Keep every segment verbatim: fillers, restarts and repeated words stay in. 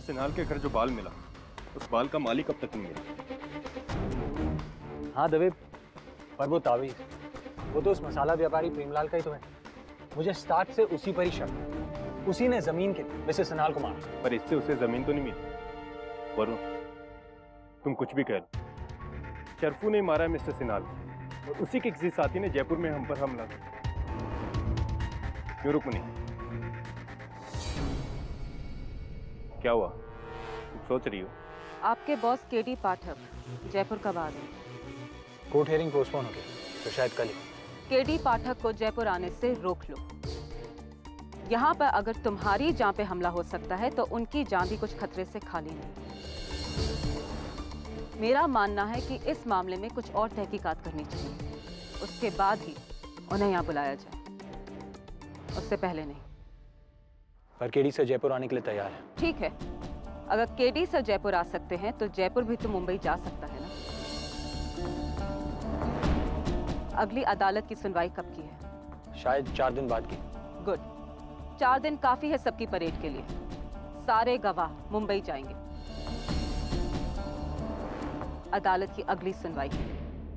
सिन्हाल के घर जो बाल मिला, उस बाल का मालिक अब तक नहीं मिला। हाँ दवे, पर वो तावीज, वो तो उस मसाला व्यापारी प्रेमलाल का ही तो है। मुझे स्टार्ट से उसी पर ही शक, उसी ने जमीन के मिसेस सिन्हाल को मारा। पर इससे उसे जमीन तो नहीं मिली। वरुण, तुम कुछ भी कह लो, शरफू ने मारा है मिस्टर सिन्हाल और उसी के किसी साथी ने जयपुर में हम पर हमला किया। क्यों रुकमनी, क्या हुआ? तुम सोच रही हो? आपके बॉस केडी पाठक जयपुर कब आ रहे? कोर्ट हियरिंग पोस्टपोन हो गई तो शायद कल ही। केडी पाठक को जयपुर आने से रोक लो। यहाँ पर अगर तुम्हारी जान पे हमला हो सकता है तो उनकी जान भी कुछ खतरे से खाली नहीं। मेरा मानना है कि इस मामले में कुछ और तहकीकात करनी चाहिए, उसके बाद ही उन्हें यहाँ बुलाया जाए, उससे पहले नहीं। पर केडी से जयपुर आने के लिए तैयार है। ठीक है, अगर केडी से जयपुर आ सकते हैं तो जयपुर भी तो मुंबई जा सकता है ना। अगली अदालत की सुनवाई कब की है? शायद चार दिन बाद की। गुड, चार दिन काफी है सबकी परेड के लिए। सारे गवाह मुंबई जाएंगे। अदालत की अगली सुनवाई है।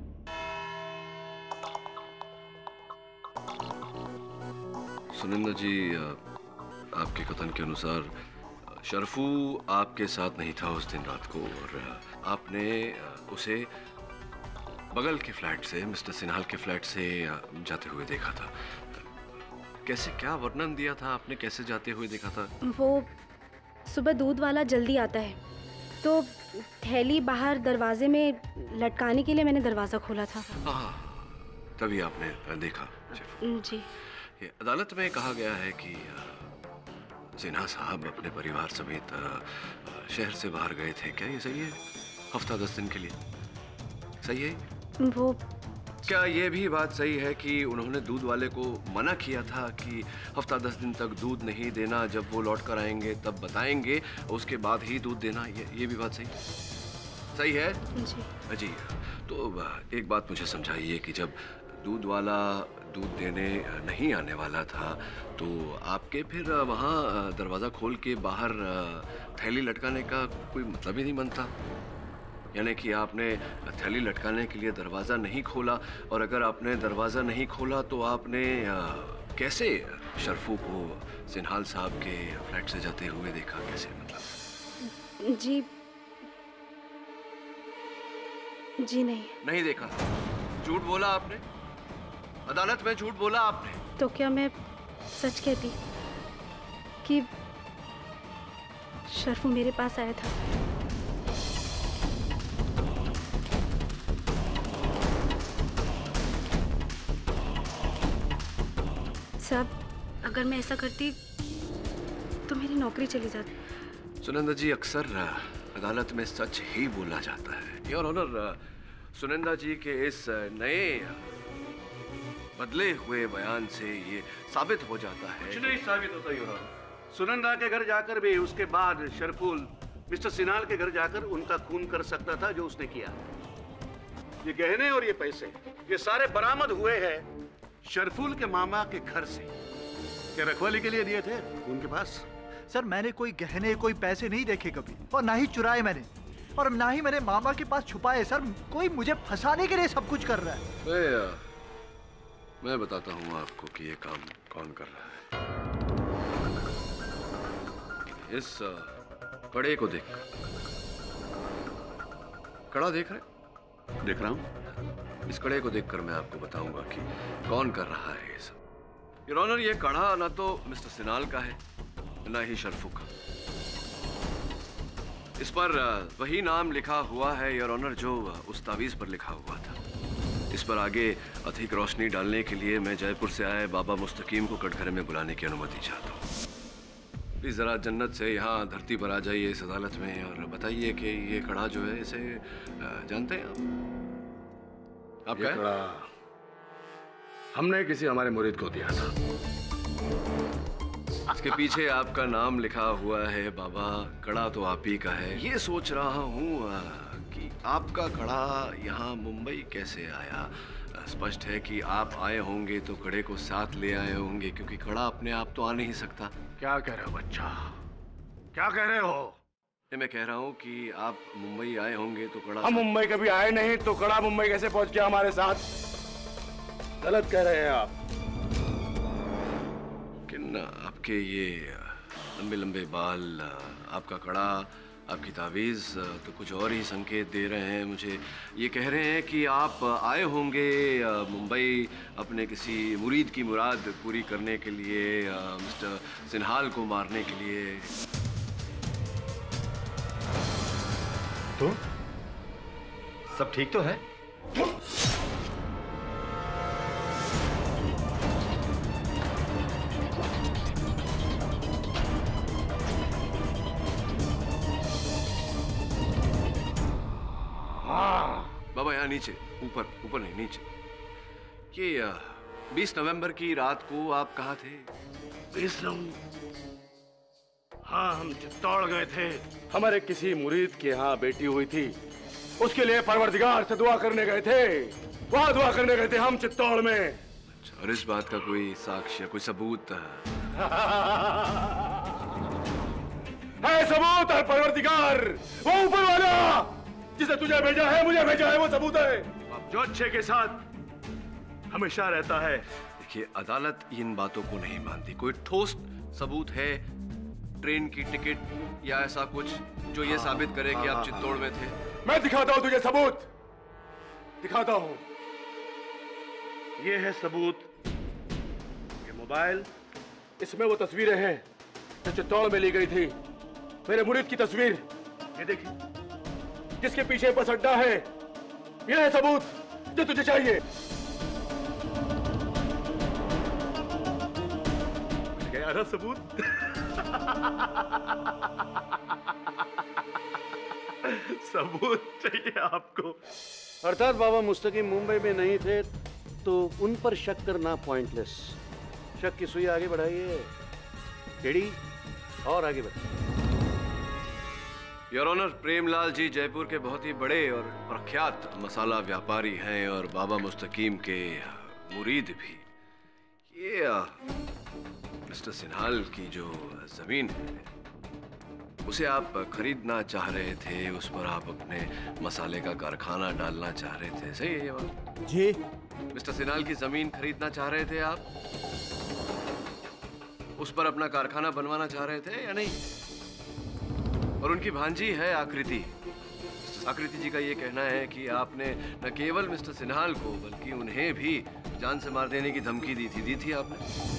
सुनंदा जी, आपके कथन के अनुसार शरफू आपके साथ नहीं था उस दिन रात को और आपने उसे बगल के फ्लैट से, मिस्टर सिन्हाल के फ्लैट से जाते हुए देखा था। कैसे, क्या वर्णन दिया था आपने, कैसे जाते हुए देखा था? वो सुबह दूध वाला जल्दी आता है तो थैली बाहर दरवाजे में लटकाने के लिए मैंने दरवाजा खोला था। हाँ, तभी आपने देखा। जी। ये अदालत में कहा गया है कि सिन्हा साहब अपने परिवार समेत शहर से बाहर गए थे, क्या ये सही है? हफ्ता दस दिन के लिए, सही है? वो क्या ये भी बात सही है कि उन्होंने दूध वाले को मना किया था कि हफ्ता दस दिन तक दूध नहीं देना, जब वो लौट कर आएंगे तब बताएंगे, उसके बाद ही दूध देना? ये ये भी बात सही सही है? जी। जी, तो एक बात मुझे समझाइए कि जब दूध वाला दूध देने नहीं आने वाला था तो आपके फिर वहाँ दरवाज़ा खोल के बाहर थैली लटकाने का कोई मतलब ही नहीं बनता। यानी कि आपने थैली लटकाने के लिए दरवाज़ा नहीं खोला, और अगर आपने दरवाज़ा नहीं खोला तो आपने कैसे शरफू को सिन्हाल साहब के फ्लैट से जाते हुए देखा? कैसे, मतलब? जी जी नहीं नहीं देखा। झूठ बोला आपने, अदालत में झूठ बोला आपने। तो क्या मैं सच कहती कि शरफू मेरे पास आया था? साहब, अगर मैं ऐसा करती तो मेरी नौकरी चली जाती। सुनंदा जी, अक्सर अदालत में सच ही बोला जाता है। योर ऑनर, सुनंदा जी के इस नए बदले हुए बयान से ये साबित हो जाता है। कुछ नहीं साबित होता योर ऑनर। सुनंदा के घर जाकर भी उसके बाद शरफूल मिस्टर सिन्हाल के घर जाकर उनका खून कर सकता था, जो उसने किया। ये गहने और ये पैसे, ये सारे बरामद हुए हैं शरफूल के मामा के घर से। क्या रखवाली के लिए दिए थे उनके पास? सर, मैंने कोई गहने, कोई पैसे नहीं देखे कभी, और ना ही चुराए मैंने, और ना ही मैंने मामा के पास छुपाए। सर, कोई मुझे फंसाने के लिए सब कुछ कर रहा है। मैं, मैं बताता हूँ आपको कि ये काम कौन कर रहा है। इस कड़े को देख, कड़ा देख रहे? देख रहा हूँ। इस कड़े को देखकर मैं आपको बताऊंगा कि कौन कर रहा है ये सब। योर ऑनर, ये कड़ा ना तो मिस्टर सिन्हाल का है, ना ही शरफू का। इस पर वही नाम लिखा हुआ है योर ऑनर जो उस तावीज पर लिखा हुआ था। इस पर आगे अधिक रोशनी डालने के लिए मैं जयपुर से आए बाबा मुस्तकीम को कटघरे में बुलाने की अनुमति चाहता हूँ। प्लीज जरा जन्नत से यहाँ धरती पर आ जाइए इस अदालत में और बताइए कि ये कड़ा जो है, इसे जानते हैं आप? आप ये कड़ा हमने किसी हमारे मुरीद को दिया था। इसके पीछे आपका नाम लिखा हुआ है बाबा, कड़ा तो आप ही का है। ये सोच रहा हूँ कि आपका कड़ा यहाँ मुंबई कैसे आया। स्पष्ट है कि आप आए होंगे तो कड़े को साथ ले आए होंगे, क्योंकि कड़ा अपने आप तो आ नहीं सकता। क्या कह रहे हो बच्चा, क्या कह रहे हो? मैं कह रहा हूँ कि आप मुंबई आए होंगे तो कड़ा। हम मुंबई कभी आए नहीं तो कड़ा मुंबई कैसे पहुंच गया हमारे साथ? गलत कह रहे हैं आप। किन आपके ये लंबे लंबे बाल, आपका कड़ा, आपकी तावीज़ तो कुछ और ही संकेत दे रहे हैं मुझे। ये कह रहे हैं कि आप आए होंगे मुंबई अपने किसी मुरीद की मुराद पूरी करने के लिए, मिस्टर सिन्हाल को मारने के लिए। तो सब ठीक तो है? बाबा यहाँ नीचे, ऊपर ऊपर नहीं नीचे। ये बीस नवंबर की रात को आप कहाँ थे? बीस नवंबर? हाँ, हम चित्तौड़ गए थे। हमारे किसी मुरीद के यहाँ बेटी हुई थी, उसके लिए परवरदिगार से दुआ करने गए थे। वहाँ दुआ करने गए थे हम चित्तौड़ में। अच्छा, और इस बात का कोई साक्ष्य, कोई सबूत? है सबूत है परवरदिगार, वो ऊपर वाला जिसे तुझे भेजा है, मुझे भेजा है, वो सबूत है। अब जो अच्छे के साथ हमेशा रहता है। देखिए, अदालत इन बातों को नहीं मानती। कोई ठोस सबूत है, ट्रेन की टिकट या ऐसा कुछ जो ये साबित करे कि आप चित्तौड़ में थे? मैं दिखाता हूं तुझे सबूत, दिखाता हूं। ये है सबूत, ये मोबाइल, इसमें वो तस्वीरें हैं जो चित्तौड़ में ली गई थी। मेरे मुरीद की तस्वीर, ये देखिए, जिसके पीछे बस अड्डा है। ये है सबूत जो तुझे चाहिए। क्या रहा सबूत? सबूत चाहिए आपको? अर्थात बाबा मुस्तकीम मुंबई में नहीं थे तो उन पर शक करना पॉइंटलेस। शक की सुई आगे बढ़ाइए, टेढ़ी और आगे बढ़ाइए। योर ऑनर, प्रेमलाल जी जयपुर के बहुत ही बड़े और प्रख्यात मसाला व्यापारी हैं और बाबा मुस्तकीम के मुरीद भी। ये मिस्टर सिन्हाल की जो जमीन है उसे आप खरीदना चाह रहे थे, उस पर आप अपने मसाले का कारखाना डालना चाह रहे थे, सही है ये बात? जी। मिस्टर सिन्हाल की जमीन खरीदना चाह रहे थे आप, उस पर अपना कारखाना बनवाना चाह रहे थे या नहीं? और उनकी भांजी है आकृति। आकृति जी का ये कहना है कि आपने न केवल मिस्टर सिन्हाल को बल्कि उन्हें भी जान से मार देने की धमकी दी थी। दी थी आपने?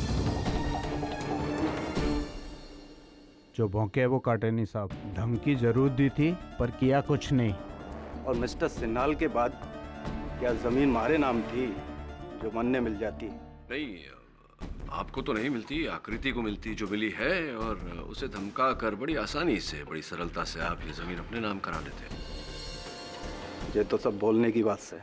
जो भौंके वो काटे नहीं साहब। धमकी जरूर दी थी पर किया कुछ नहीं। और मिस्टर सिन्हाल के बाद क्या जमीन हमारे नाम थी जो मन ने मिल जाती? नहीं, आपको तो नहीं मिलती, आकृति को मिलती, जो मिली है। और उसे धमका कर बड़ी आसानी से, बड़ी सरलता से आप ये जमीन अपने नाम करा लेते। ये तो सब बोलने की बात से।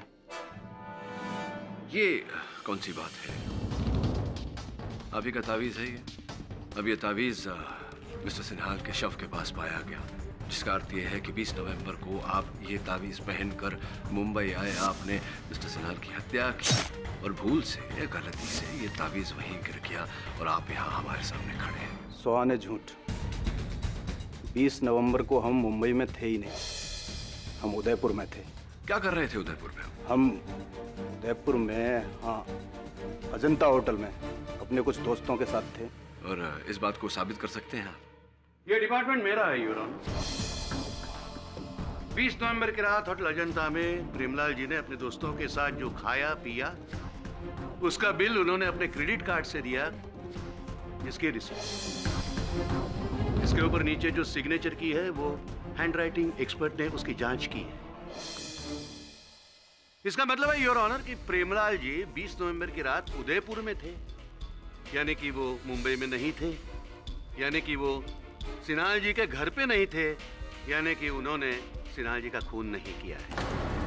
ये कौन सी बात है? आप ही का तावीज है ये। अब ये तावीज मिस्टर सिन्हाल के शव के पास पाया गया, जिसका अर्थ ये है कि बीस नवंबर को आप ये तावीज पहनकर मुंबई आए। आपने मिस्टर सिन्हाल की हत्या की और भूल से या गलती से ये तावीज वहीं गिर गया और आप यहाँ हमारे सामने खड़े हैं। सुहाने झूठ। बीस नवंबर को हम मुंबई में थे ही नहीं, हम उदयपुर में थे। क्या कर रहे थे उदयपुर में? हम उदयपुर में, हाँ, अजंता होटल में अपने कुछ दोस्तों के साथ थे। और इस बात को साबित कर सकते हैं? ये डिपार्टमेंट मेरा है योर ऑनर। बीस नवंबर की रात होटल अजंता में प्रेमलाल जी ने अपने दोस्तों के साथ जो खाया पिया उसका बिल उन्होंने अपने क्रेडिट कार्ड से दिया, जिसकी रिसीप्ट, इसके ऊपर नीचे जो सिग्नेचर की है वो हैंडराइटिंग एक्सपर्ट ने उसकी जांच की है। इसका मतलब है योर ऑनर कि प्रेमलाल जी बीस नवंबर की रात उदयपुर में थे, यानी कि वो मुंबई में नहीं थे, यानी कि वो सिन्हाल जी के घर पे नहीं थे, यानी कि उन्होंने सिन्हाल जी का खून नहीं किया है।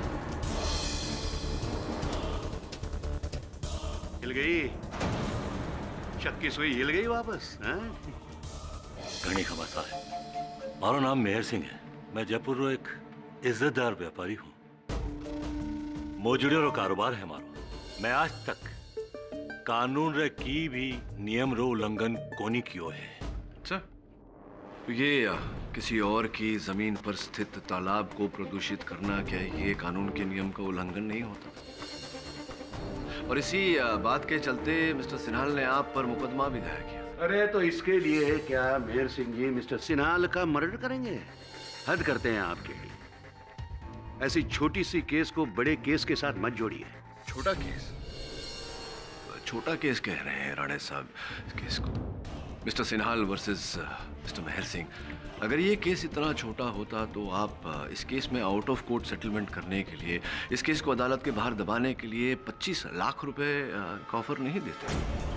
हिल गई शक की सुई, हिल गई वापस। घणी का मसा है। मारो नाम मेहर सिंह है। मैं जयपुर रो एक इज्जतदार व्यापारी हूँ। मोजड़ियों रो कारोबार है मारो। मैं आज तक कानून रे की भी नियम रो उल्लंघन कोनी कियो है। अच्छा, तो ये आ, किसी और की जमीन पर स्थित तालाब को प्रदूषित करना, क्या ये कानून के नियम का उल्लंघन नहीं होता? और इसी आ, बात के चलते मिस्टर सिन्हाल ने आप पर मुकदमा भी दायर किया। अरे तो इसके लिए क्या मेहर सिंह जी मिस्टर सिन्हाल का मर्डर करेंगे? हद करते हैं आपके लिए। ऐसी छोटी सी केस को बड़े केस के साथ मत जोड़िए। छोटा केस? छोटा केस कह रहे हैं राणे साहब इस केस को? Mister Sinhal versus mister Mehar Singh, अगर ये केस इतना छोटा होता तो आप इस केस में आउट ऑफ कोर्ट सेटलमेंट करने के लिए, इस केस को अदालत के बाहर दबाने के लिए पच्चीस लाख रुपए का ऑफर नहीं देते।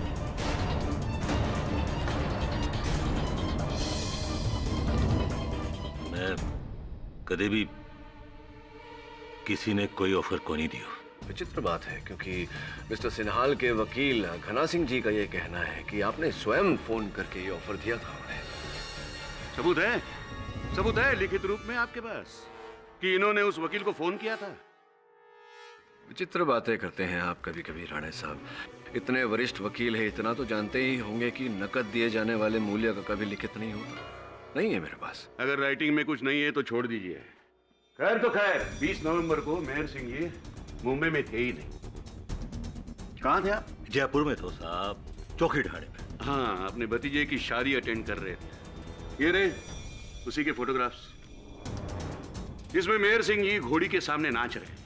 मैं कभी भी किसी ने कोई ऑफर को नहीं दिया। विचित्र बात है, क्योंकि मिस्टर सिन्हाल के वकील घना सिंह जी का ये कहना है कि आपने स्वयं फोन करके ये ऑफर दिया था उन्हें। सबूत है? सबूत है लिखित रूप में आपके पास कि इन्होंने उस वकील को फोन किया था? विचित्र बातें करते हैं आप कभी कभी राणे साहब। इतने वरिष्ठ वकील है, इतना तो जानते ही होंगे कि नकद दिए जाने वाले मूल्य का कभी लिखित नहीं होता। नहीं है मेरे पास। अगर राइटिंग में कुछ नहीं है तो छोड़ दीजिए। खैर तो खैर, बीस नवंबर को मेहर सिंह जी मुंबई में थे ही नहीं। कहाँ थे आप? जयपुर में तो साहब, चौकी ढाणे में। हाँ, अपने भतीजे की शादी अटेंड कर रहे थे। ये रहे उसी के फोटोग्राफ्स, जिसमें मेहर सिंह जी घोड़ी के सामने नाच रहे।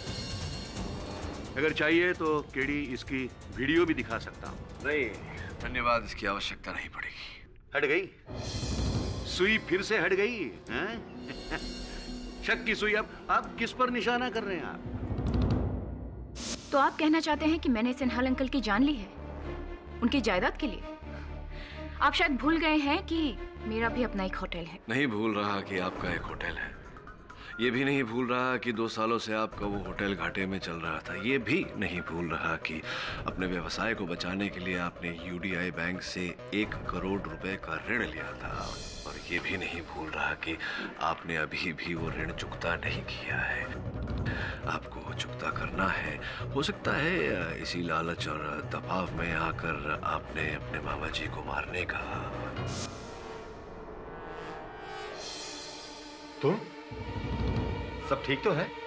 अगर चाहिए तो केडी इसकी वीडियो भी दिखा सकता हूँ। नहीं धन्यवाद, इसकी आवश्यकता नहीं पड़ेगी। हट गई सुई, फिर से हट गई हैं? शक की सुई। अब आप किस पर निशाना कर रहे हैं आप? तो आप कहना चाहते हैं कि मैंने सिन्हाल अंकल की जान ली है उनकी जायदाद के लिए? आप शायद भूल गए हैं कि मेरा भी अपना एक होटल है। नहीं भूल रहा कि आपका एक होटल है। ये भी नहीं भूल रहा कि दो सालों से आपका वो होटल घाटे में चल रहा था। ये भी नहीं भूल रहा कि अपने व्यवसाय को बचाने के लिए आपने यूडीआई बैंक से एक करोड़ रुपए का ऋण लिया था। और ये भी नहीं भूल रहा कि आपने अभी भी वो ऋण चुकता नहीं किया है। आपको वो चुकता करना है। हो सकता है इसी लालच और दबाव में आकर आपने अपने मामा जी को मारने का। तो सब ठीक तो है?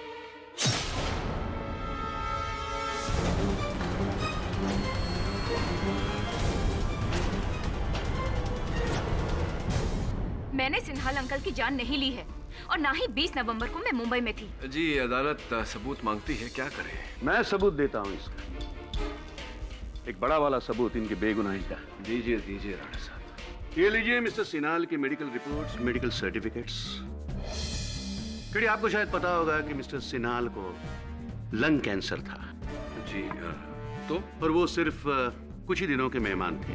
मैंने सिन्हाल अंकल की जान नहीं ली है और ना ही बीस नवंबर को मैं मुंबई में थी। जी अदालत सबूत मांगती है, क्या करें? मैं सबूत देता हूँ इसका, एक बड़ा वाला सबूत इनकी बेगुनाही का। दीजिए दीजिए राणा साहब। ये लीजिए मिस्टर सिन्हाल की मेडिकल रिपोर्ट्स, मेडिकल सर्टिफिकेट्स। कड़ी आपको शायद पता होगा कि मिस्टर सिन्हाल को लंग कैंसर था। जी तो? और वो सिर्फ कुछ ही दिनों के मेहमान थे।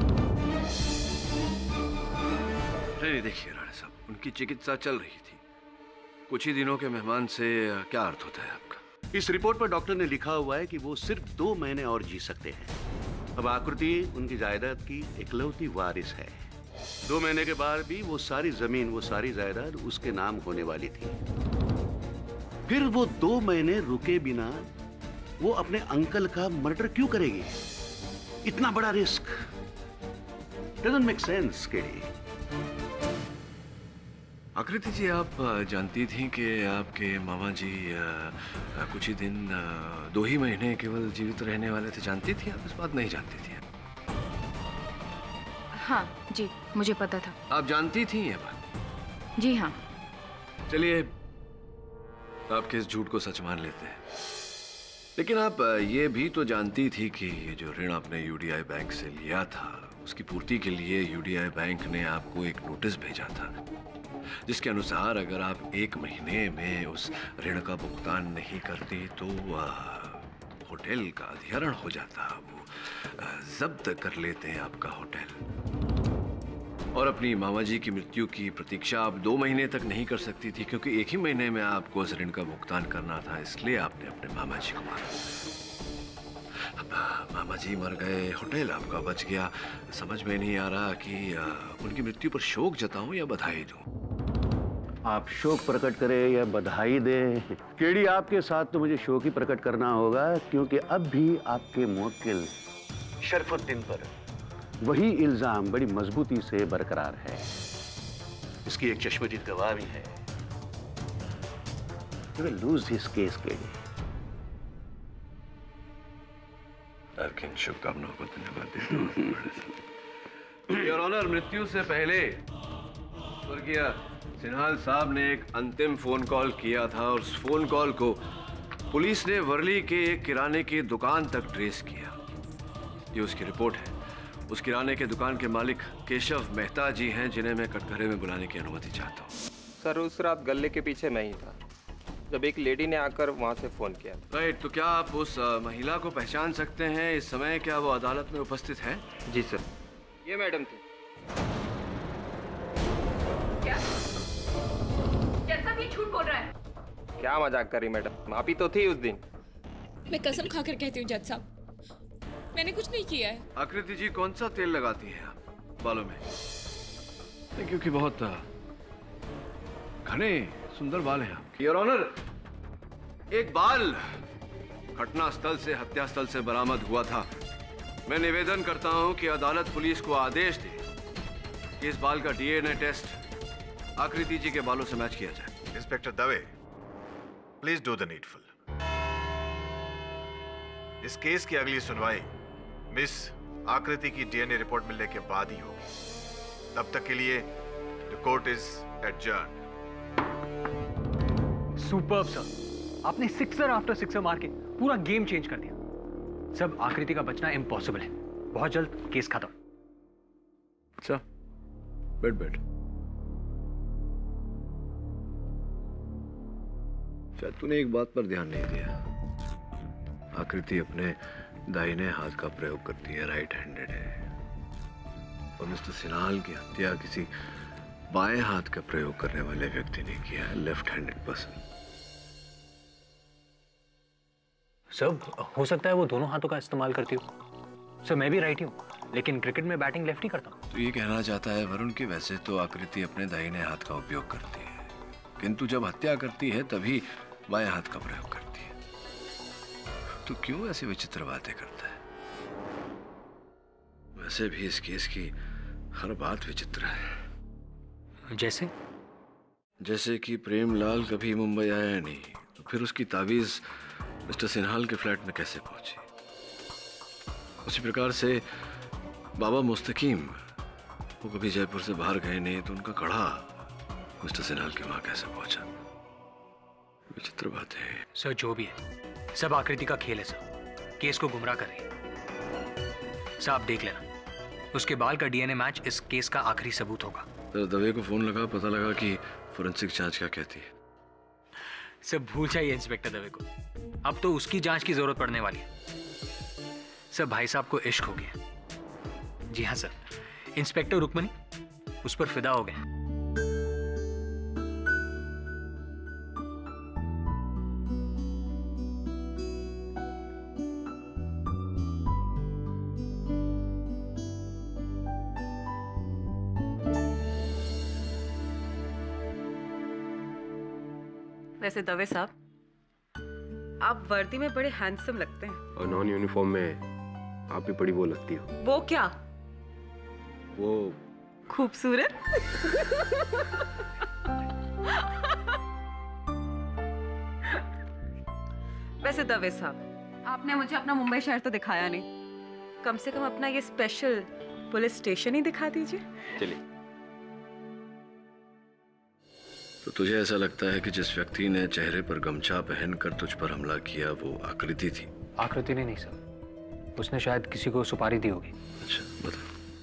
नहीं देखिए राणा साहब, उनकी चिकित्सा चल रही थी। कुछ ही दिनों के मेहमान से क्या अर्थ होता है आपका? इस रिपोर्ट पर डॉक्टर ने लिखा हुआ है कि वो सिर्फ दो महीने और जी सकते हैं। अब आकृति उनकी जायदाद की इकलौती वारिस है। दो महीने के बाद भी वो सारी जमीन, वो सारी जायदाद उसके नाम होने वाली थी। फिर वो दो महीने रुके बिना वो अपने अंकल का मर्डर क्यों करेगी? इतना बड़ा risk doesn't make sense. KD, Akriti ji, आप जानती थी कि आपके मामा जी कुछ ही दिन, दो ही महीने केवल जीवित रहने वाले थे? जानती थी आप? इस बात नहीं जानती थी? हाँ जी, मुझे पता था। आप जानती थी ये बात? जी हाँ। चलिए आपके इस झूठ को सच मान लेते हैं। लेकिन आप ये भी तो जानती थी कि ये जो ऋण आपने यूडीआई बैंक से लिया था, उसकी पूर्ति के लिए यूडीआई बैंक ने आपको एक नोटिस भेजा था, जिसके अनुसार अगर आप एक महीने में उस ऋण का भुगतान नहीं करती तो होटल का अधिहरण हो जाता। वो जब्त कर लेते हैं आपका होटल। और अपनी मामा जी की मृत्यु की प्रतीक्षा आप दो महीने तक नहीं कर सकती थी, क्योंकि एक ही महीने में आपको उस ऋण का भुगतान करना था। इसलिए आपने अपने मामा जी को मारा। अब मामा जी मर गए, होटल आपका बच गया। समझ में नहीं आ रहा कि उनकी मृत्यु पर शोक जताऊं या बधाई दूं। आप शोक प्रकट करें या बधाई दें, केडी आपके साथ तो मुझे शोक ही प्रकट करना होगा, क्योंकि अब भी आपके मुवक्किल शरफुद्दीन पर वही इल्जाम बड़ी मजबूती से बरकरार है। इसकी एक चश्मदीद गवाह भी है। You will lose this case, Grady. आपकी शुभकामनाओं को धन्यवाद देता हूँ। योर ऑनर, मृत्यु से पहले स्वर्गीय सिन्हाल साहब ने एक अंतिम फोन कॉल किया था और उस फोन कॉल को पुलिस ने वर्ली के एक किराने की दुकान तक ट्रेस किया। ये उसकी रिपोर्ट है। उस किराने के दुकान के मालिक केशव मेहता जी हैं, जिन्हें मैं कटघरे में बुलाने की अनुमति चाहता हूँ। सर, उस रात गले के पीछे मैं ही था जब एक लेडी ने आकर वहाँ से फोन किया। राइट, तो क्या आप उस uh, महिला को पहचान सकते हैं? इस समय क्या वो अदालत में उपस्थित है? जी सर, ये मैडम थी। क्या जज साहब ये झूठ बोल रहा है? क्या मजाक कर रही मैडम, आप ही तो थी उस दिन। मैं कसम खाकर कहती हूँ जज साहब, मैंने कुछ नहीं किया है। आकृति जी, कौन सा तेल लगाती हैं आप बालों में? क्योंकि बहुत घने सुंदर बाल हैं आपके। योर ऑनर, एक बाल घटना स्थल से हत्या स्थल से बरामद हुआ था। मैं निवेदन करता हूं कि अदालत पुलिस को आदेश दे कि इस बाल का डीएनए टेस्ट आकृति जी के बालों से मैच किया जाए। Inspector Dave, please do the needful. इस केस की अगली सुनवाई मिस आकृति की डीएनए रिपोर्ट मिलने के बाद ही होगी। तब तक के लिए the court is adjourned. Superb sir, आपने सिक्सर आफ्टर सिक्सर मार के पूरा गेम चेंज कर दिया। सब आकृति का बचना इम्पॉसिबल है। बहुत जल्द केस खत्म। अच्छा, बैठ बैठ। शायद तूने एक बात पर ध्यान नहीं दिया। आकृति अपने दाहिने हाथ का प्रयोग करती है, राइट हैंडेड है, और मिस्टर सिन्हाल की हत्या किसी बाएं हाथ का प्रयोग करने वाले व्यक्ति ने किया है, लेफ्ट हैंडेड पर्सन। सर, हो सकता है वो दोनों हाथों का इस्तेमाल करती हो। सर, मैं भी राइट हूँ, लेकिन क्रिकेट में बैटिंग लेफ्ट ही करता हूँ। तो ये कहना चाहता है वरुण कि वैसे तो आकृति अपने दाहिने हाथ का उपयोग करती है, किंतु जब हत्या करती है तभी बाएं हाथ का प्रयोग करती है। तो क्यों ऐसी विचित्र बातें करता है? वैसे भी इस केस की हर बात विचित्र है। जैसे जैसे कि प्रेमलाल कभी मुंबई आया नहीं, तो फिर उसकी तावीज मिस्टर सिन्हाल के फ्लैट में कैसे पहुंची? उसी प्रकार से बाबा मुस्तकीम वो कभी जयपुर से बाहर गए नहीं, तो उनका कड़ा मिस्टर सिन्हाल के वहां कैसे पहुंचा? विचित्र बात है सर। जो भी है सब आकृति का खेल है सर, केस को गुमराह कर रही है। सर, आप देख लेना, उसके बाल का डीएनए मैच इस केस का आखिरी सबूत होगा। तो दवे को फोन लगा, पता लगा कि फोरेंसिक जांच क्या कहती है। सर, भूल जाइए इंस्पेक्टर दवे को, अब तो उसकी जांच की जरूरत पड़ने वाली है। सर, भाई साहब को इश्क हो गया। जी हाँ सर, इंस्पेक्टर रुक्मणी उस पर फिदा हो गए। वैसे दवे साहब, आप वर्दी में बड़े हैंडसम लगते हैं। और नॉन यूनिफॉर्म में आप भी बड़ी वो लगती हो। वो क्या? वो खूबसूरत। वैसे दवे साहब, आपने मुझे अपना मुंबई शहर तो दिखाया नहीं, कम से कम अपना ये स्पेशल पुलिस स्टेशन ही दिखा दीजिए। चलिए। तो तुझे ऐसा लगता है कि जिस व्यक्ति ने चेहरे पर गमछा पहनकर तुझ पर हमला किया वो आकृति थी? आकृति ने नहीं सर, उसने शायद किसी को सुपारी दी होगी। अच्छा, बता।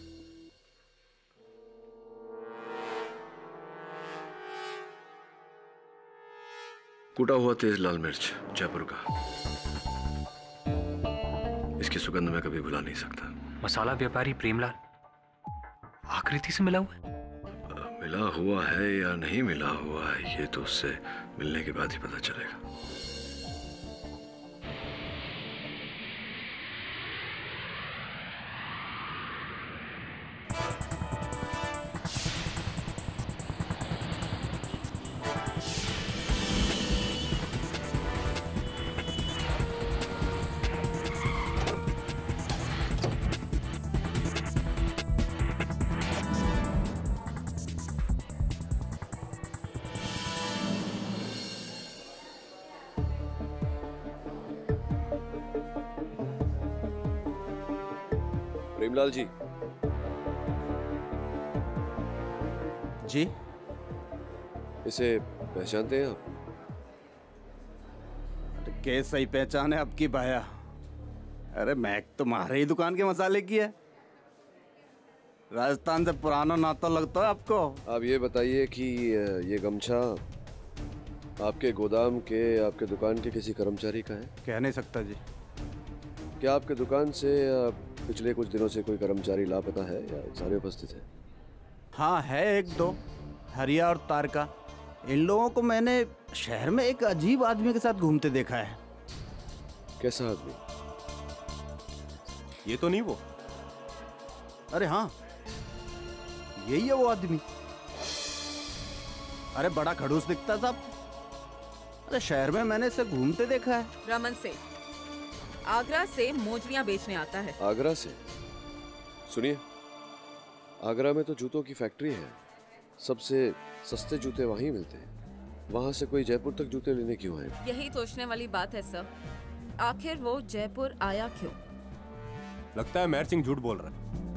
कूटा हुआ तेज लाल मिर्च जयपुर का, इसकी सुगंध मैं कभी भुला नहीं सकता। मसाला व्यापारी प्रेमलाल आकृति से मिला हुआ है? मिला हुआ है या नहीं मिला हुआ है, ये तो उससे मिलने के बाद ही पता चलेगा। भीमलाल जी। जी। इसे पहचानते हैं आप? के सही पहचान है आपकी भाया। अरे महक तुम्हारे ही दुकान के मसाले की है। राजस्थान से पुराना नाता लगता है आपको। आप ये बताइए कि ये गमछा आपके गोदाम के, आपके दुकान के किसी कर्मचारी का है? कह नहीं सकता जी। क्या आपके दुकान से पिछले कुछ दिनों से कोई कर्मचारी लापता है या सारे उपस्थित हैं? हाँ है, एक दो, हरिया और तारका। इन लोगों को मैंने शहर में एक अजीब आदमी के साथ घूमते देखा है। कैसा आदमी? ये तो नहीं वो? अरे हाँ, यही है वो आदमी। अरे बड़ा खड़ूस दिखता साहब। अरे शहर में मैंने इसे घूमते देखा है। रमन से आगरा से मोजड़ियां बेचने आता है। आगरा से? सुनिए, आगरा में तो जूतों की फैक्ट्री है। सबसे सस्ते जूते वहीं मिलते हैं। वहां से कोई जयपुर तक जूते लेने क्यों आए? यही सोचने वाली बात है सर। आखिर वो जयपुर आया क्यों? लगता है मेहर सिंह झूठ बोल रहा है।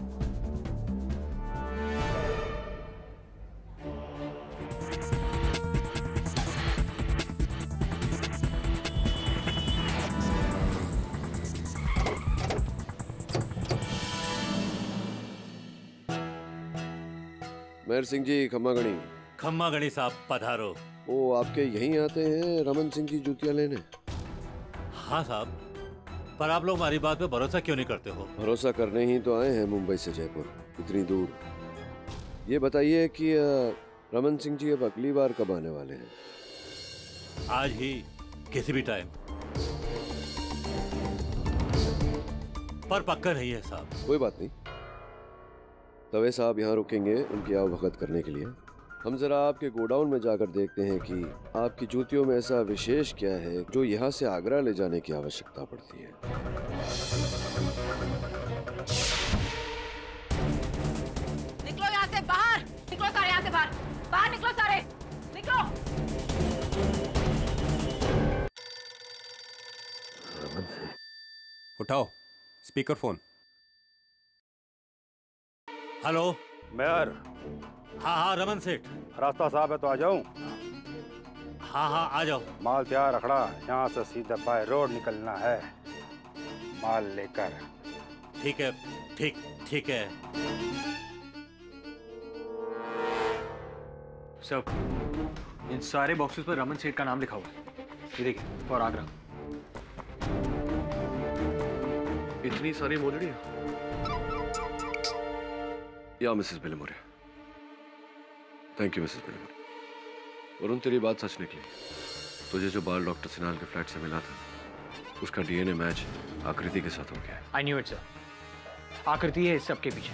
मेहर सिंह जी, खम्मा गणी। खम्मा गणी साहब पधारो। वो आपके यहीं आते हैं रमन सिंह की जूतियां लेने? हाँ साहब, पर आप लोग हमारी बात पे भरोसा क्यों नहीं करते हो? भरोसा करने ही तो आए हैं मुंबई से जयपुर, इतनी दूर। ये बताइए कि रमन सिंह जी अब अगली बार कब आने वाले हैं? आज ही, किसी भी टाइम, पर पक्का नहीं है साहब। कोई बात नहीं, तवे साहब यहाँ रुकेंगे उनकी आवभगत करने के लिए। हम जरा आपके गोडाउन में जाकर देखते हैं कि आपकी जूतियों में ऐसा विशेष क्या है जो यहाँ से आगरा ले जाने की आवश्यकता पड़ती है। निकलो यहाँ से बाहर, निकलो सारे यहाँ से बाहर, बाहर निकलो सारे, निकलो। उठाओ स्पीकर फोन। Hello mayor. हाँ हाँ रमन सेठ। रास्ता साहब है तो आ जाऊं? हाँ हाँ आ जाओ। माल तैयार रखड़ा, यहाँ से सीधा बाय रोड निकलना है माल लेकर। ठीक है, ठीक ठीक है। सब इन सारे बॉक्सेस पर रमन सेठ का नाम लिखा हुआ है। ये देखिए, फॉर आगरा। इतनी सारी मोजड़ियां? या Mrs Bilmore. Thank you Mrs Bilmore. Varun, तेरी बात सच निकली। तुझे जो बाल डॉक्टर सिनाल के फ्लैट से मिला था उसका डीएनए मैच आकृति के साथ हो गया। I knew it sir. Akriti है इस सब के पीछे।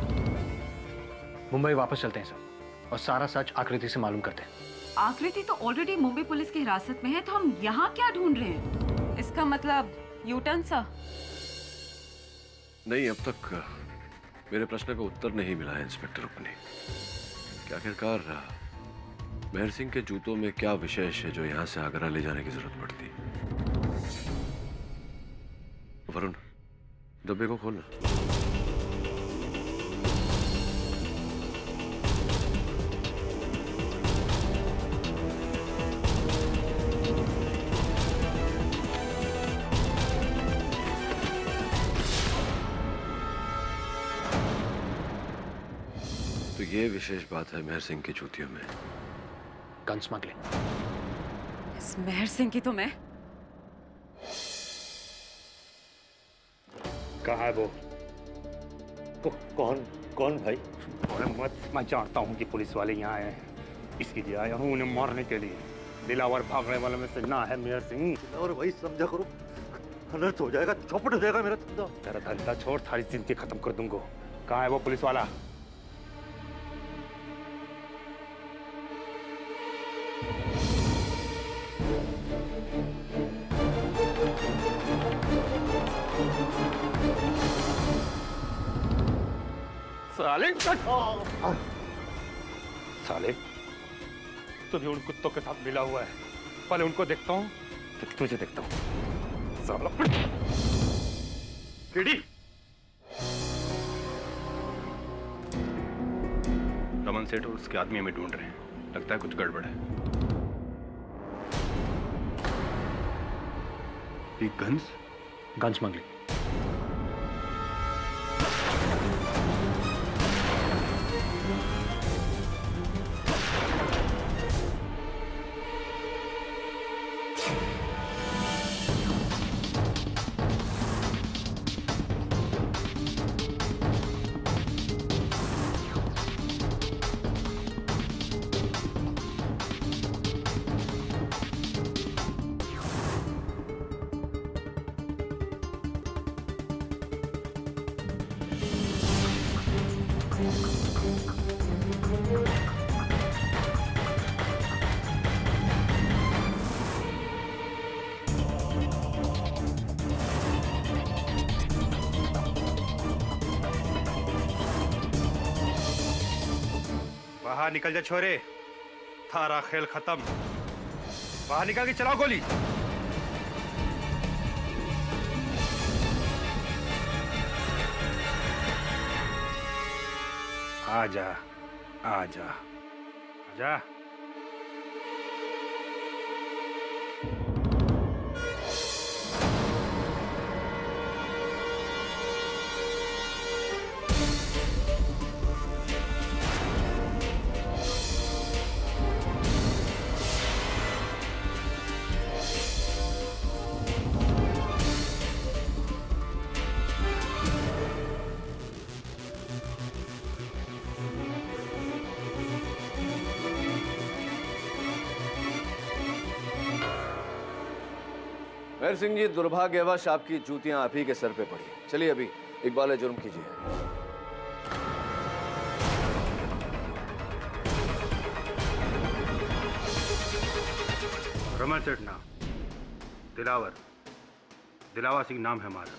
मुंबई वापस चलते हैं सर और सारा सच आकृति से मालूम करते हैं। आकृति तो ऑलरेडी मुंबई पुलिस की हिरासत में है, तो हम यहाँ क्या ढूंढ रहे हैं? इसका मतलब यू टर्न सा? नहीं, अब तक मेरे प्रश्न का उत्तर नहीं मिला है इंस्पेक्टर रुकनी। क्या आखिरकार मेहर सिंह के जूतों में क्या विशेष है जो यहाँ से आगरा ले जाने की जरूरत पड़ती? वरुण, डब्बे को खोलना। तो ये विशेष बात है मेहर सिंह की जूतियों में। Gun smuggling. इस मेहर सिंह की तो मैं। कहाँ है वो? को, कौन कौन भाई? अरे मत, मैं जानता हूँ कि पुलिस वाले यहाँ आए हैं, इसीलिए आया हूँ उन्हें मारने के लिए। दिलावर भागने वाले में से ना है मेहर सिंह। और भाई समझा करो, अनर्थ हो जाएगा, चौपट हो जाएगा मेरा धंधा। तेरा धंधा छोड़, सारी जिंदगी खत्म कर दूंगा। कहाँ है वो पुलिस वाला? साले साले तू भी उन कुत्तों के साथ मिला हुआ है। पहले उनको देखता हूँ फिर तुझे देखता हूँ। साला किडी। रमन सेठ और उसके आदमी हमें ढूंढ रहे हैं। लगता है कुछ गड़बड़ है। ये गन्स गन स्मगलिंग। बाहर निकल जा छोरे, थारा खेल खत्म। बाहर निकल के चलाओ गोली। आजा आजा आजा। मेहर सिंह जी, दुर्भाग्यवश आपकी जूतियां आप ही के सर पे पड़ी। चलिए अभी इकबाल जुर्म कीजिए। रमन सेठ नाम, दिलावर, दिलावर सिंह नाम है हमारा।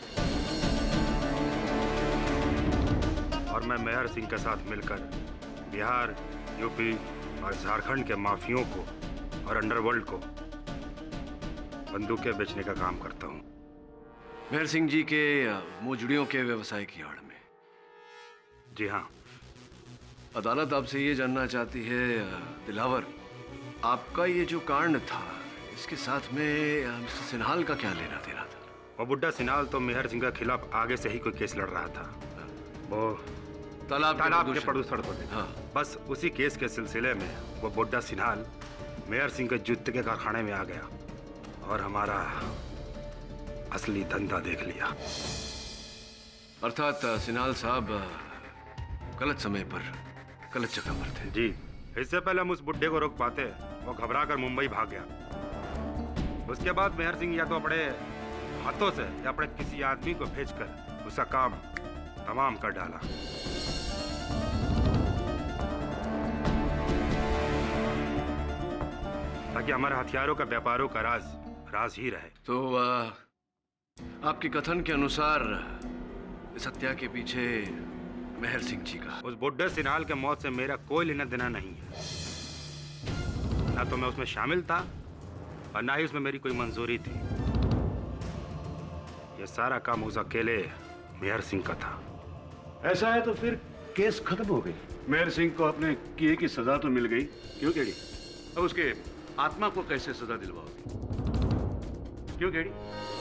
और मैं मेहर सिंह के साथ मिलकर बिहार, यूपी और झारखंड के माफियों को और अंडरवर्ल्ड को बंदूकें बेचने का काम करता हूँ। मेहर सिंह जी के मोजड़ियों के व्यवसाय की आड़ में। जी हाँ। अदालत आपसे ये जानना चाहती है दिलावर, आपका ये जो कांड था इसके साथ में मिस्टर सिन्हाल का क्या लेना देना था? वो बुड्ढा सिन्हाल तो मेहर सिंह के खिलाफ आगे से ही कोई केस लड़ रहा था। वो तालाब तालाब के प्रदूषण को हाँ। बस उसी केस के सिलसिले में वो बुड्ढा सिन्हाल मेहर सिंह के जूते के कारखाने में आ गया और हमारा असली धंधा देख लिया। अर्थात सिन्हाल साहब गलत समय पर गलत जगह पर थे। जी, इससे पहले हम उस बुड्ढे को रोक पाते, वो घबरा कर मुंबई भाग गया। उसके बाद मेहर सिंह या तो अपने हाथों से या अपने किसी आदमी को भेजकर उसका काम तमाम कर डाला। ताकि हमारे हथियारों का व्यापारों का राज राज ही रहे। तो आ, आपके कथन के अनुसार इस हत्या के पीछे मेहर सिंह जी का। उस बुड्ढे सिन्हाल के मौत से मेरा कोई लेना देना नहीं है। ना तो मैं उसमें शामिल था और ना ही उसमें मेरी कोई मंजूरी थी। ये सारा काम उस अकेले मेहर सिंह का था। ऐसा है तो फिर केस खत्म हो गई। मेहर सिंह को अपने किए की सजा तो मिल गई, क्यों केड़ी? अब उसके आत्मा को कैसे सजा दिलवाओगे? क्यों केड़ी?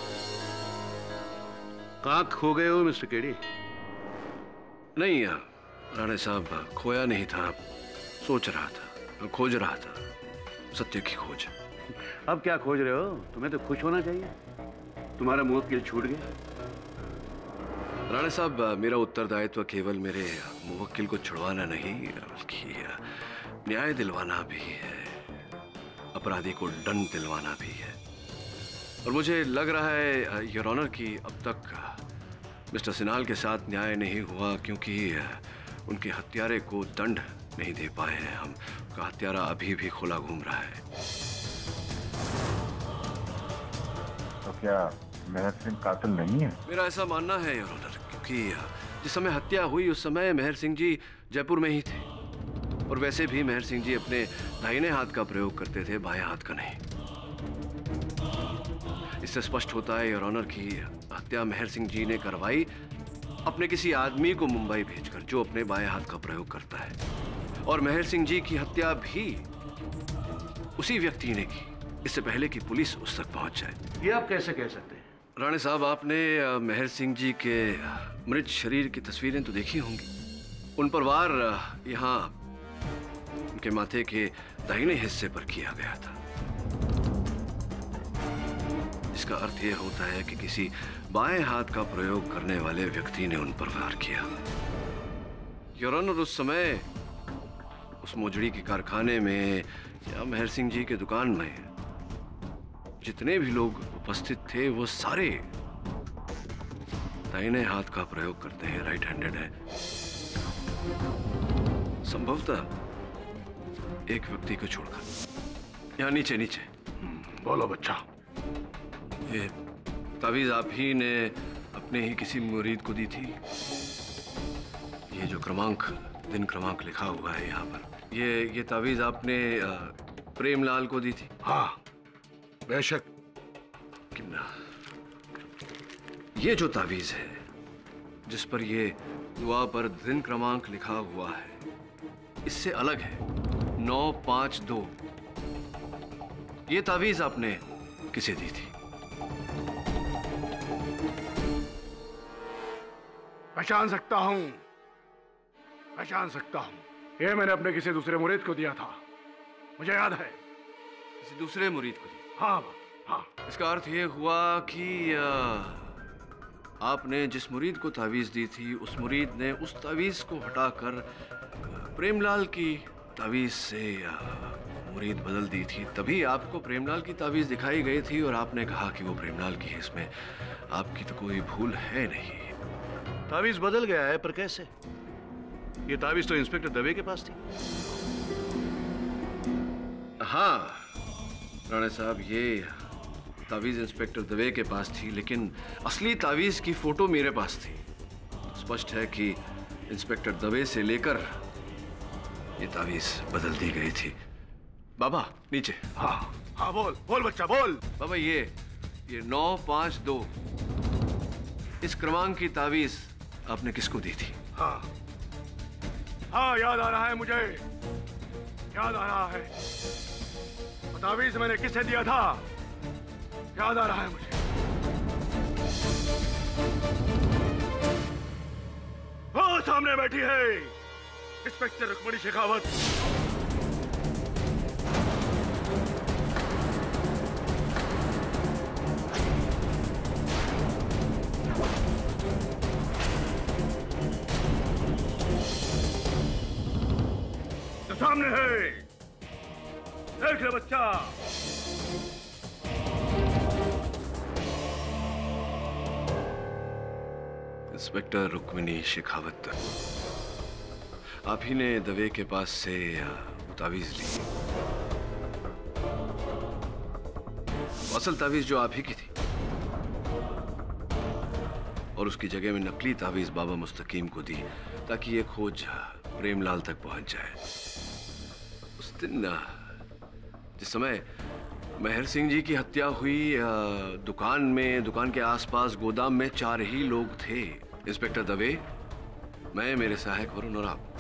कहाँ खो गए हो मिस्टर केड़ी? नहीं राणे साहब, खोया नहीं था, सोच रहा था, खोज रहा था, सत्य की खोज। अब क्या खोज रहे हो? तुम्हें तो खुश होना चाहिए, तुम्हारा मुवक्किल छूट गया। राणे साहब, मेरा उत्तरदायित्व केवल मेरे मुवक्किल को छुड़वाना नहीं बल्कि न्याय दिलवाना भी है, अपराधी को दंड दिलवाना भी है। और मुझे लग रहा है योर ऑनर कि अब तक मिस्टर सिन्हाल के साथ न्याय नहीं हुआ क्योंकि उनके हत्यारे को दंड नहीं दे पाए हैं हम। उनका हत्यारा अभी भी खुला घूम रहा है। तो क्या मेहर सिंह कातिल नहीं है? मेरा ऐसा मानना है योर ऑनर, क्योंकि जिस समय हत्या हुई उस समय मेहर सिंह जी जयपुर में ही थे। और वैसे भी मेहर सिंह जी अपने दाहिने हाथ का प्रयोग करते थे, बाएं हाथ का नहीं। इससे स्पष्ट होता है योर ऑनर की हत्या मेहर सिंह जी ने करवाई अपने किसी आदमी को मुंबई भेजकर, जो अपने बाएं हाथ का प्रयोग करता है। और मेहर सिंह जी की हत्या भी उसी व्यक्ति ने की, इससे पहले कि पुलिस उस तक पहुंच जाए। ये आप कैसे कह सकते हैं? राणे साहब, आपने मेहर सिंह जी के मृत शरीर की तस्वीरें तो देखी होंगी। उन पर वार यहाँ उनके माथे के दाहिने हिस्से पर किया गया था। इसका अर्थ यह होता है कि किसी बाएं हाथ का प्रयोग करने वाले व्यक्ति ने उन पर वार किया। योर ऑनर, उस समय उस मोजड़ी के कारखाने में या मेहर सिंह जी के दुकान में जितने भी लोग उपस्थित थे वो सारे दाहिने हाथ का प्रयोग करते हैं, राइट हैंडेड है। संभवतः एक व्यक्ति को छोड़कर। यहाँ नीचे नीचे बोलो बच्चा। ये तावीज आप ही ने अपने ही किसी मुरीद को दी थी? ये जो क्रमांक, दिन क्रमांक लिखा हुआ है यहाँ पर, ये ये तावीज आपने प्रेमलाल को दी थी? हाँ बेशक। किन्ना, ये जो तावीज है जिस पर ये दुआ पर दिन क्रमांक लिखा हुआ है, इससे अलग है। नौ पांच दो, ये तावीज आपने किसे दी थी? पहचान सकता हूं, पहचान सकता हूं। ये मैंने अपने किसी दूसरे मुरीद को दिया था, मुझे याद है। किसी दूसरे मुरीद को दिया? हाँ हाँ। इसका अर्थ ये हुआ कि आ, आपने जिस मुरीद को तावीज दी थी, उस मुरीद ने उस तावीज को हटाकर प्रेमलाल की तावीज से आ, मुरीद बदल दी थी। तभी आपको प्रेमलाल की तावीज दिखाई गई थी और आपने कहा कि वो प्रेमलाल की है, इसमें आपकी तो कोई भूल है नहीं। तावीज बदल गया है, पर कैसे? ये तावीज तो इंस्पेक्टर दवे के पास थी। हाँ राणे साहब, ये तावीज इंस्पेक्टर दवे के पास थी, लेकिन असली तावीज की फोटो मेरे पास थी। स्पष्ट है कि इंस्पेक्टर दवे से लेकर ये तावीज बदल दी गई थी। बाबा नीचे। हाँ हाँ बोल बोल बच्चा बोल। बाबा ये ये नौ पांच दो, इस क्रमांक की तावीज आपने किसको दी थी? हाँ हाँ याद आ रहा है, मुझे याद आ रहा है। तावीज मैंने किसे दिया था, याद आ रहा है मुझे। वो सामने बैठी है इंस्पेक्टर रुक्मणी शेखावत। तो सामने है, देख ले बच्चा। इंस्पेक्टर रुक्मिणी शेखावत, आप ही ने दवे के पास से तावीज ली। असल तावीज जो आप ही की थी, और उसकी जगह में नकली तावीज बाबा मुस्तकीम को दी ताकि ये खोज प्रेमलाल तक पहुंच जाए। उस दिन जिस समय मेहर सिंह जी की हत्या हुई, दुकान में, दुकान के आसपास गोदाम में चार ही लोग थे। इंस्पेक्टर दवे, मैं, मेरे सहायक वरुण और आप।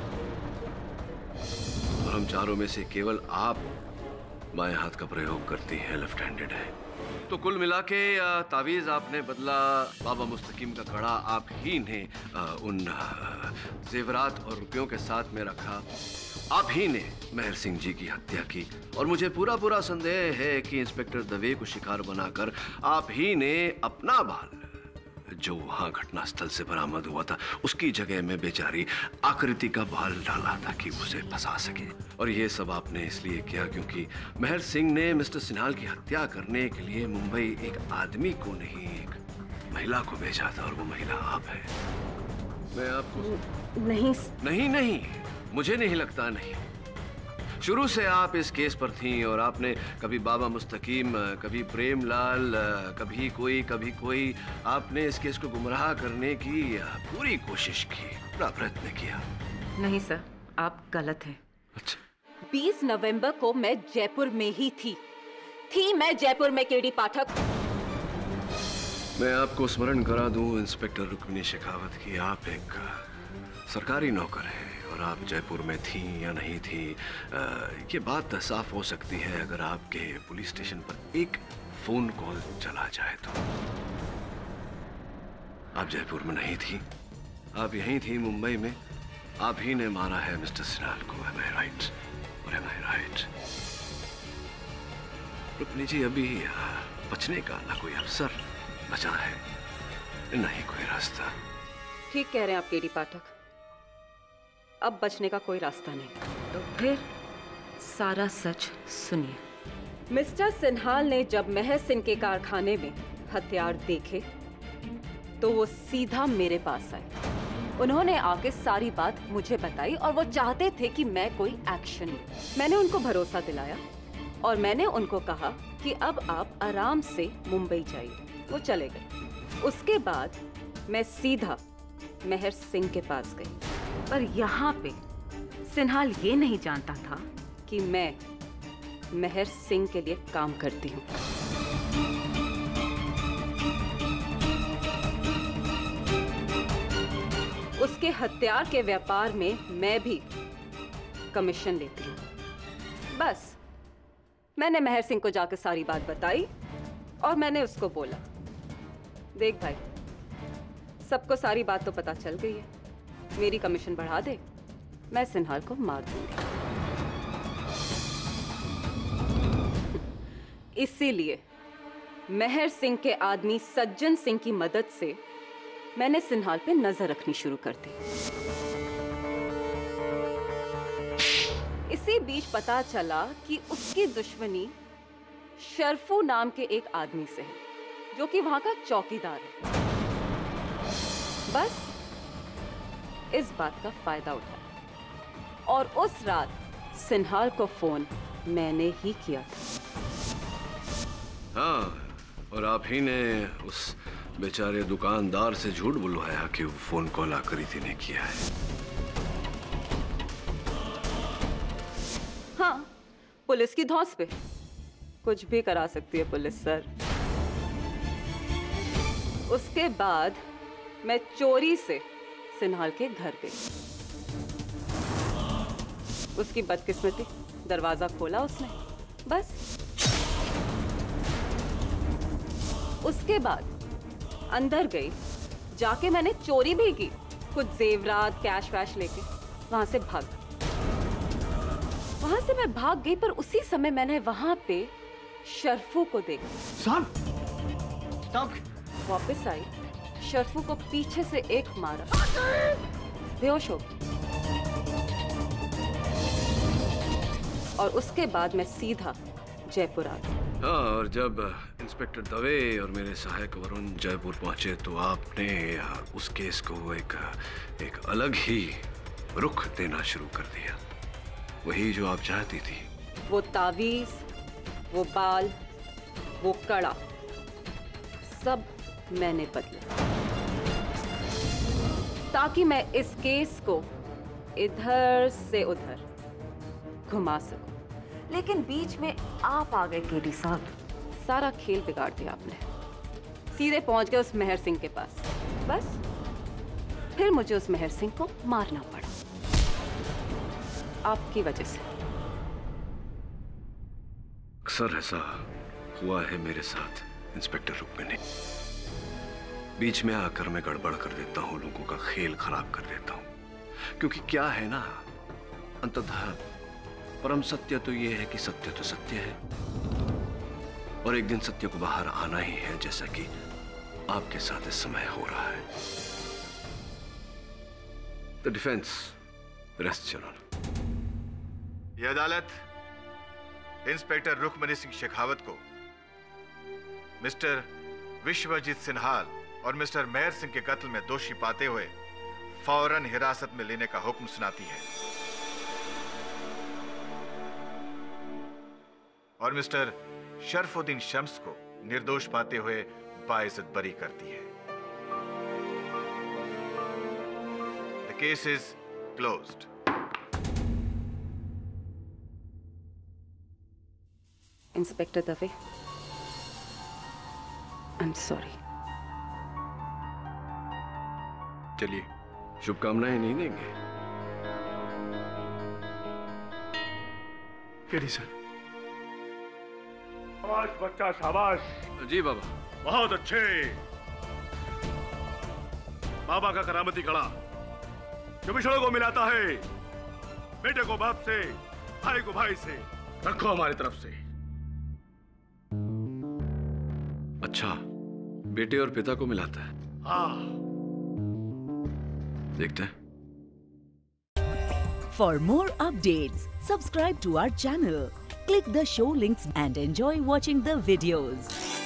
और हम चारों में से केवल आप बाएं हाथ का प्रयोग करती हैं, लेफ्ट हैंडेड है। तो कुल मिला के तावीज आपने बदला, बाबा मुस्तकीम का कड़ा आप ही ने उन जेवरात और रुपयों के साथ में रखा। आप ही ने मेहर सिंह जी की हत्या की, और मुझे पूरा पूरा संदेह है कि इंस्पेक्टर दवे को शिकार बनाकर आप ही ने अपना बाल, जो वहां घटना स्थल से बरामद हुआ था, उसकी जगह में बेचारी आकृति का बाल डाला ताकि उसे फंसा सके। और ये सब आपने इसलिए किया क्योंकि मेहर सिंह ने मिस्टर सिन्हाल की हत्या करने के लिए मुंबई एक आदमी को नहीं, एक महिला को भेजा था, और वो महिला आप है। मैं आपको नहीं नहीं नहीं मुझे नहीं लगता नहीं। शुरू से आप इस केस पर थीं, और आपने कभी बाबा मुस्तकीम, कभी प्रेमलाल, कभी कोई कभी कोई, आपने इस केस को गुमराह करने की पूरी कोशिश की, पूरा प्रयत्न किया। नहीं सर, आप गलत हैं। अच्छा। बीस नवंबर को मैं जयपुर में ही थी थी मैं जयपुर में। केडी पाठक, मैं आपको स्मरण करा दूं इंस्पेक्टर रुक्मिणी शेखावत की, आप एक सरकारी नौकर हैं और आप जयपुर में थी या नहीं थी, आ, ये बात साफ हो सकती है अगर आपके पुलिस स्टेशन पर एक फोन कॉल चला जाए तो। आप जयपुर में नहीं थी, आप यहीं थी मुंबई में, आप ही ने मारा है मिस्टर सिन्हाल को। Am I right? Or am I right? Rukmini ji, अभी बचने का ना कोई अवसर बचा है, ना ही कोई रास्ता। ठीक कह रहे हैं आप केडी पाठक, अब बचने का कोई रास्ता नहीं। तो फिर सारा सच सुनिए। मिस्टर सिन्हाल ने जब महर सिंह के कारखाने में हथियार देखे तो वो सीधा मेरे पास आए। उन्होंने आके सारी बात मुझे बताई और वो चाहते थे कि मैं कोई एक्शन लूं। मैंने उनको भरोसा दिलाया और मैंने उनको कहा कि अब आप आराम से मुंबई जाइए। वो चले गए। उसके बाद मैं सीधा महर सिंह के पास गई, पर यहाँ पे सिन्हाल ये नहीं जानता था कि मैं महर सिंह के लिए काम करती हूँ। उसके हथियार के व्यापार में मैं भी कमीशन लेती हूँ। बस मैंने महर सिंह को जाकर सारी बात बताई और मैंने उसको बोला, देख भाई, सबको सारी बात तो पता चल गई है, मेरी कमीशन बढ़ा दे, मैं सिन्हाल को मार दूंगी। इसीलिए महर सिंह के आदमी सज्जन सिंह की मदद से मैंने सिन्हाल पे नजर रखनी शुरू कर दी। इसी बीच पता चला कि उसकी दुश्मनी शर्फू नाम के एक आदमी से है, जो कि वहां का चौकीदार है। बस इस बात का फायदा उठाया और उस रात सिन्हाल को फोन मैंने ही किया था। हाँ, और आप ही ने उस बेचारे दुकानदार से झूठ बुलवाया कि वो फोन कॉल आकृति ने किया है। हाँ, पुलिस की धौंस पे कुछ भी करा सकती है पुलिस सर। उसके बाद मैं चोरी से सिन्हाल के घर गई। उसकी बदकिस्मती, दरवाजा खोला उसने, बस। उसके बाद अंदर गई, जाके मैंने चोरी भी की, कुछ जेवरात कैश वैश लेके वहां से भाग वहां से मैं भाग गई, पर उसी समय मैंने वहां पे शर्फू को देखा। साहब, साहब, वापस आई, शर्फू को पीछे से एक मारा, बेहोश हो गई। और उसके बाद मैं सीधा जयपुर आ गई। हाँ, और जब इंस्पेक्टर दवे और मेरे सहायक वरुण जयपुर पहुंचे तो आपने उस केस को एक एक अलग ही रुख देना शुरू कर दिया, वही जो आप चाहती थी। वो तावीज, वो बाल, वो कड़ा, सब मैंने बदला ताकि मैं इस केस को इधर से उधर घुमा सकूं। लेकिन बीच में आप आ गए केडी साहब, सारा खेल बिगाड़ दिया आपने। सीधे पहुंच गए उस महर सिंह के पास। बस फिर मुझे उस महर सिंह को मारना पड़ा, आपकी वजह से। अक्सर ऐसा हुआ है मेरे साथ इंस्पेक्टर रुक्मिणी, बीच में आकर मैं गड़बड़ कर देता हूँ, लोगों का खेल खराब कर देता हूँ। क्योंकि क्या है ना, अंततः परम सत्य तो ये है कि सत्य तो सत्य है, और एक दिन सत्य को बाहर आना ही है, जैसा कि आपके साथ इस समय हो रहा है। The defence rest your honour. यह अदालत इंस्पेक्टर रुक्मिणी सिंह शेखावत को मिस्टर विश्वजीत सिन्हाल और मिस्टर महर सिंह के कत्ल में दोषी पाते हुए फौरन हिरासत में लेने का हुक्म सुनाती है और मिस्टर शर्फुद्दीन शम्स को निर्दोष पाते हुए बाइज्जत बरी करती है। The case is closed. Inspector Dave, I am sorry. चलिए, शुभकामनाएं नहीं देंगे? KD sir. शाबाश बच्चा, शाबाश। जी बाबा। बहुत अच्छे। बाबा का करामती कड़ा जो बिछड़ों को मिलाता है, बेटे को बाप से, भाई को भाई से, रखो हमारी तरफ से। अच्छा, बेटे और पिता को मिलाता है। हाँ। देखते हैं। For more updates, subscribe to our channel, click the show links and enjoy watching the videos.